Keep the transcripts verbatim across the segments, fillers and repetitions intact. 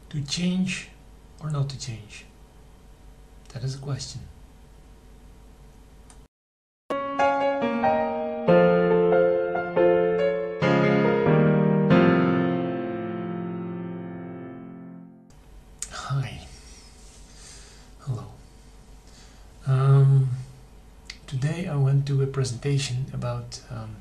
To change or not to change? That is a question. Hi. Hello. Um, today I went to a presentation about um,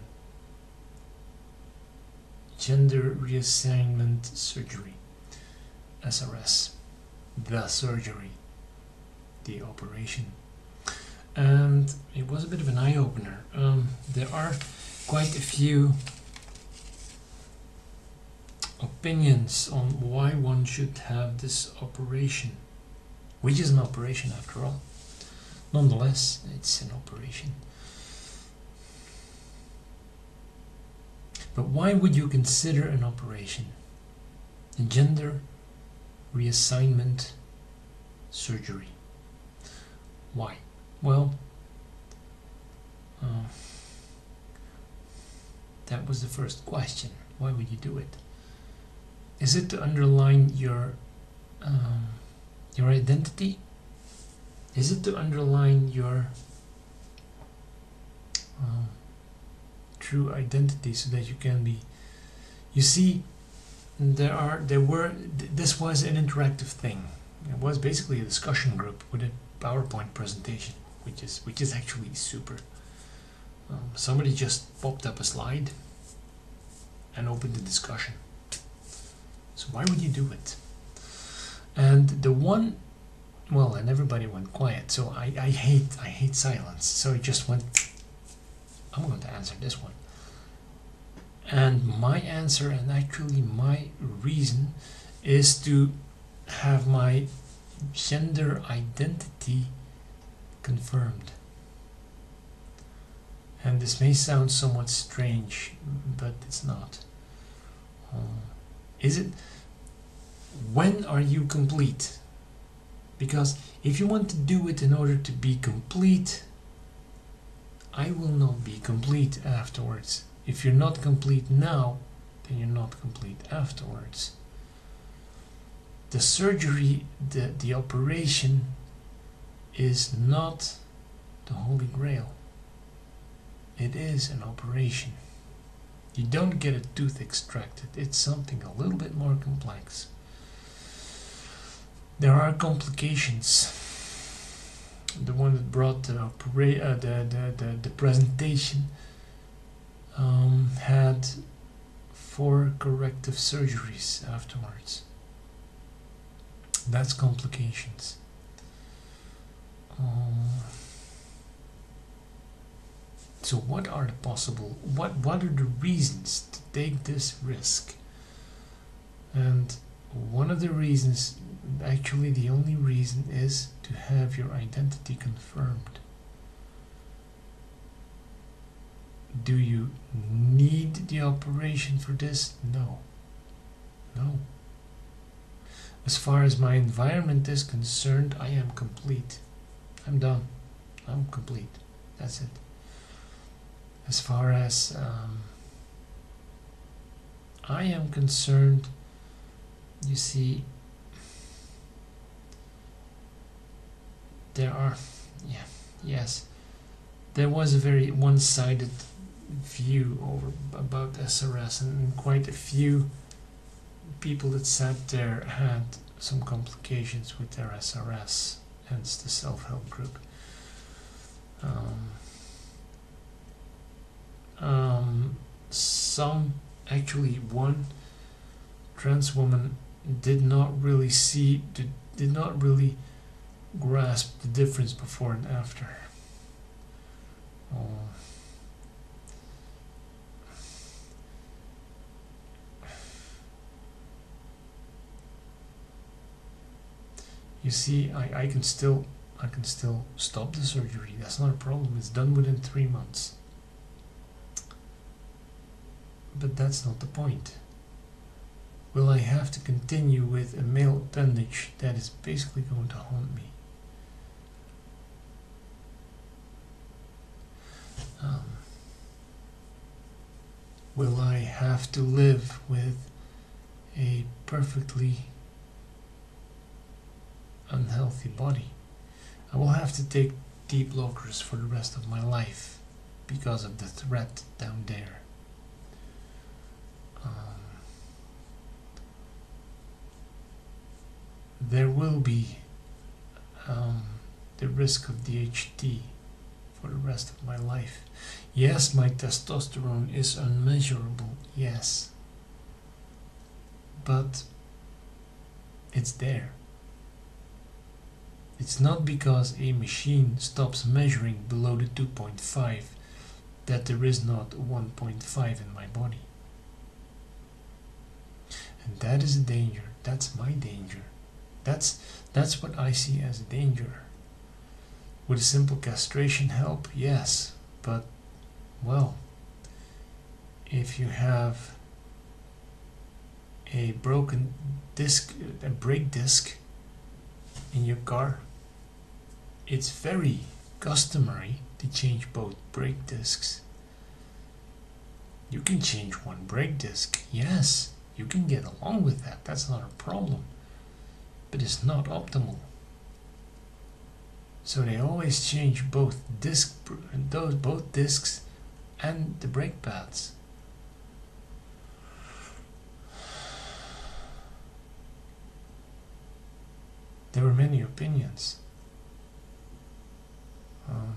gender reassignment surgery, S R S, the surgery, the operation. And it was a bit of an eye-opener. Um, there are quite a few opinions on why one should have this operation, which is an operation after all. Nonetheless, it's an operation. But why would you consider an operation? A gender reassignment surgery. Why? Well, uh, that was the first question. Why would you do it? Is it to underline your um, your identity? Is it to underline your um, true identity so that you can be? You see, there are there were th this was an interactive thing. It was basically a discussion group with a PowerPoint presentation, which is which is actually super. Um, somebody just popped up a slide and opened the discussion. So why would you do it? And the one, well, and everybody went quiet. So I, I hate I hate silence. So it just went. I'm going to answer this one. And my answer, and actually my reason, is to have my gender identity confirmed. And this may sound somewhat strange, but it's not. Uh, is it? When are you complete? Because if you want to do it in order to be complete, I will not be complete afterwards. If you're not complete now, then you're not complete afterwards. The surgery, the, the operation is not the Holy Grail. It is an operation. You don't get a tooth extracted. It's something a little bit more complex. There are complications. The one that brought the, opera uh, the, the, the, the presentation um, had four corrective surgeries afterwards. That's complications. Um, so what are the possible, what, what are the reasons to take this risk? And one of the reasons, actually the only reason, is to have your identity confirmed. Do you need the operation for this? No. No. As far as my environment is concerned, I am complete. I'm done. I'm complete. That's it. As far as um, I am concerned, you see, there are, yeah, yes, there was a very one-sided view over about S R S, and quite a few people that sat there had some complications with their S R S, hence the self-help group. Um, um, some, actually one trans woman did not really see, did, did not really grasp the difference before and after. Oh. You see, I, I can still I can still stop the surgery. That's not a problem. It's done within three months. But that's not the point. Will I have to continue with a male appendage that is basically going to haunt me? Um, will I have to live with a perfectly unhealthy body. I will have to take deep blockers for the rest of my life because of the threat down there. Um, there will be um, the risk of D H T for the rest of my life. Yes, my testosterone is unmeasurable, yes, but it's there. It's not because a machine stops measuring below the two point five that there is not one point five in my body. And that is a danger. That's my danger. That's that's what I see as a danger. Would a simple castration help? Yes, but well, if you have a broken disc, a brake disc in your car, it's very customary to change both brake discs. You can change one brake disc, yes, you can get along with that, that's not a problem, but it's not optimal. So they always change both disc, those both discs and the brake pads. There were many opinions. Um,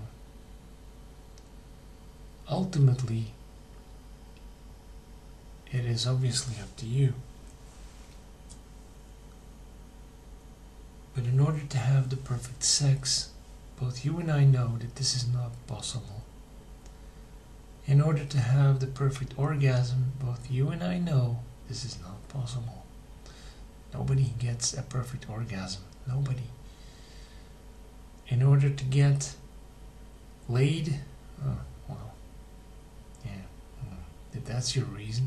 ultimately, it is obviously up to you. But in order to have the perfect sex, both you and I know that this is not possible. In order to have the perfect orgasm, both you and I know this is not possible. Nobody gets a perfect orgasm. Nobody. In order to get laid, oh, well, yeah, if that's your reason.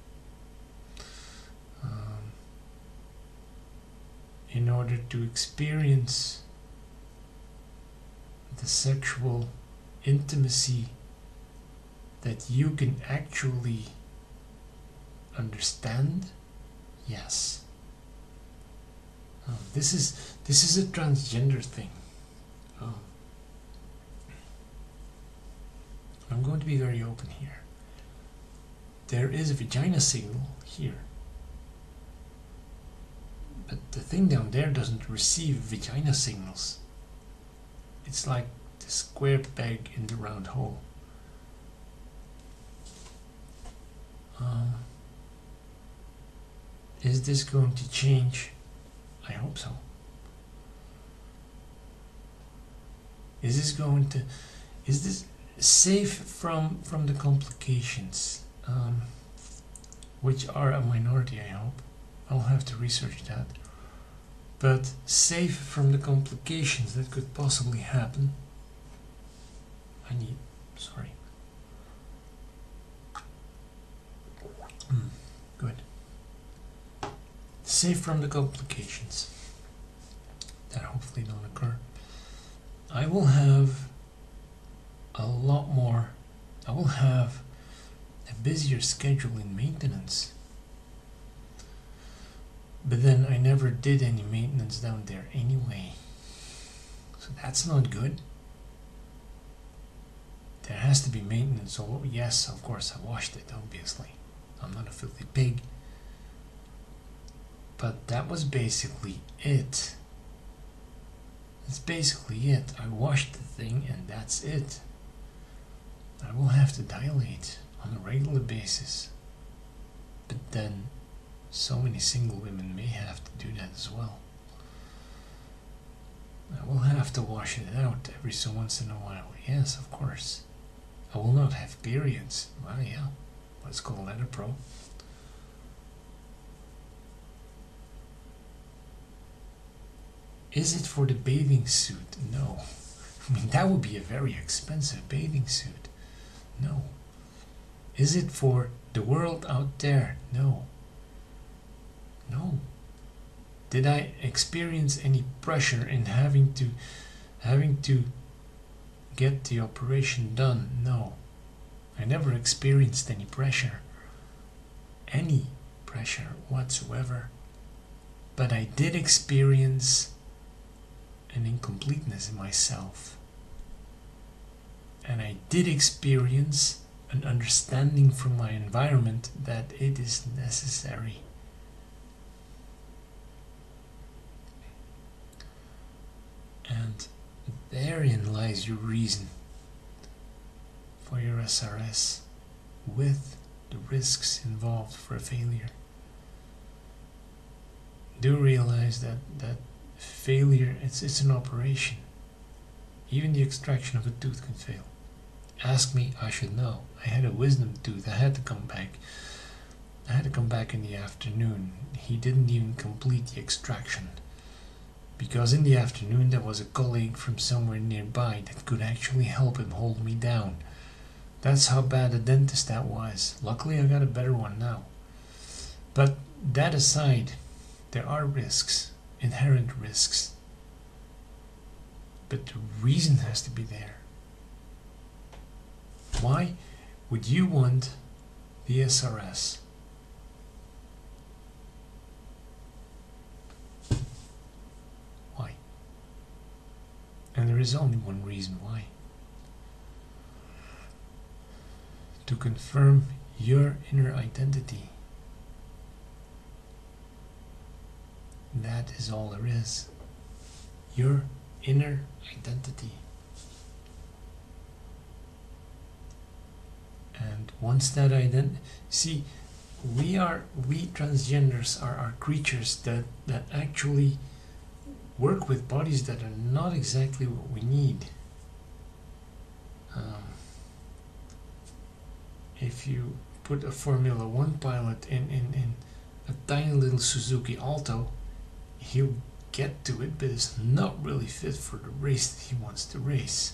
Um, in order to experience the sexual intimacy that you can actually understand, yes. Oh, this is this is a transgender thing. Oh. I'm going to be very open here. There is a vagina signal here, but the thing down there doesn't receive vagina signals. It's like the square peg in the round hole. Um, is this going to change? I hope so. Is this going to, is this safe from from the complications, um, which are a minority, I hope. I'll have to research that. But safe from the complications that could possibly happen. I need, sorry. Mm, good. Safe from the complications that hopefully don't occur. I will have a lot more, I will have a busier schedule in maintenance. But then I never did any maintenance down there anyway. So that's not good. There has to be maintenance. So yes, of course I washed it, obviously. I'm not a filthy pig. But that was basically it. That's basically it. I washed the thing and that's it. I will have to dilate on a regular basis. But then so many single women may have to do that as well. I will have to wash it out every so once in a while. Yes, of course. I will not have periods. Well, yeah. Let's call that a pro. Is it for the bathing suit? No. I mean, that would be a very expensive bathing suit. No. Is it for the world out there? No. No. Did I experience any pressure in having to having to get the operation done? No. I never experienced any pressure. Any pressure whatsoever. But I did experience an incompleteness in myself. And I did experience an understanding from my environment that it is necessary. And therein lies your reason for your S R S, with the risks involved for a failure. Do realize that that failure, it's, it's an operation. Even the extraction of a tooth can fail. Ask me, I should know. I had a wisdom tooth. I had to come back. I had to come back in the afternoon. He didn't even complete the extraction, because in the afternoon there was a colleague from somewhere nearby that could actually help him hold me down. That's how bad a dentist that was. Luckily I got a better one now. But that aside, there are risks, inherent risks. But the reason has to be there. Why would you want the S R S? Why? And there is only one reason why. To confirm your inner identity. That is all there is. Your inner identity. And once that identity, see, we are, we transgenders are, are creatures that, that actually work with bodies that are not exactly what we need. Um, if you put a Formula One pilot in, in, in a tiny little Suzuki Alto, he'll get to it, but it's not really fit for the race that he wants to race.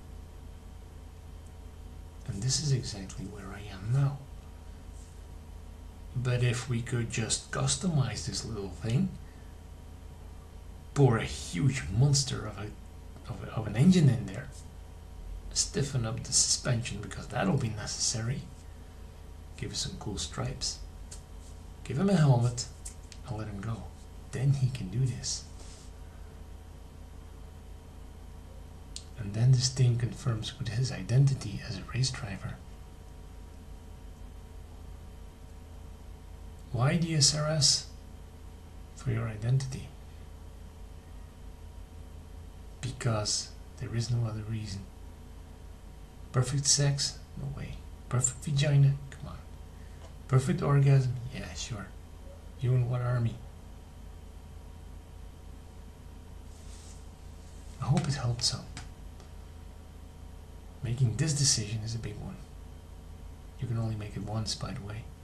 And this is exactly where I am now. But if we could just customize this little thing, pour a huge monster of, a, of, a, of an engine in there, stiffen up the suspension, because that'll be necessary, give us some cool stripes, give him a helmet, and let him go. Then he can do this. And then this thing confirms with his identity as a race driver. Why the S R S? For your identity. Because there is no other reason. Perfect sex? No way. Perfect vagina? Come on. Perfect orgasm? Yeah, sure. You in what army? I hope it helped some. Making this decision is a big one. You can only make it once, by the way.